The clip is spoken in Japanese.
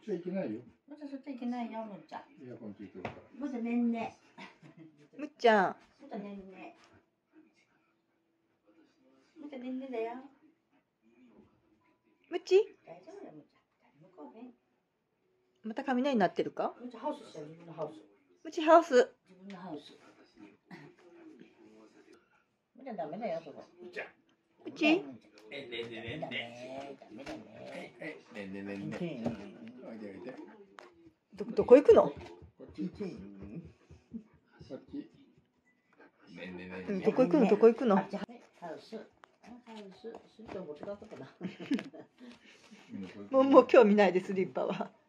ちはいけないよ。 むっちゃそっちいけないよ、むっちゃ。 エアコンついてるから。 むっちゃねんね。 むっちゃん。 むっちゃねんね。むっちゃねんねだよ。 むち。 大丈夫だよ、むっちゃ。向こうね。 また雷鳴ってるか。 むっちゃハウスしたよ、自分のハウス。 むちハウス。 自分のハウス。むっちゃダメだよ、そこ。 むちゃ。 むち。 ダメだね。ダメだね。 ねんねんねんね。おいでおいで。 どこ行くの。 こっち。こっち。ねんねんねんね。 どこ行くの、どこ行くの。 ハウス。ハウス。スイッチを持ってかかったな。 もう興味ないです、リッパは。